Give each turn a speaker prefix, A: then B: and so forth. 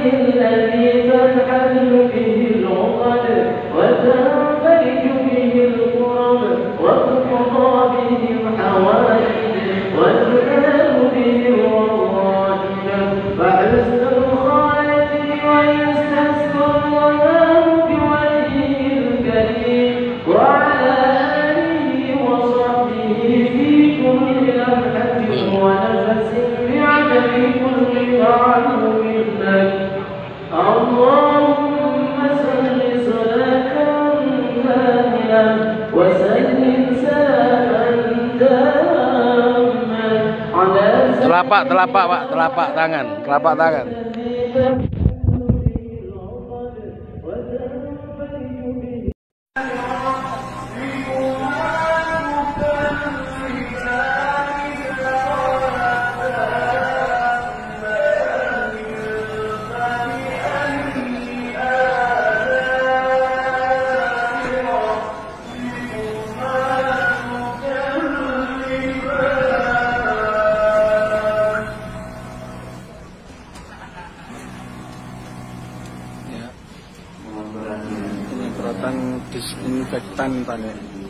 A: الذي تنحل به العقد وتنفرج به الكرب وتقضى به الحوائج وتنال به الرغائب فحسن الخاتم ويستسقى الغمام بوجهه الكريم وعلى آله وصحبه في كل لمحة ونفس بعدد كل معلوم لك اللهم صل صلاة كاملة وسلم سلاما تاما على
B: Telapak Pak, telapak tangan. Penyemprotan disinfektan Pak.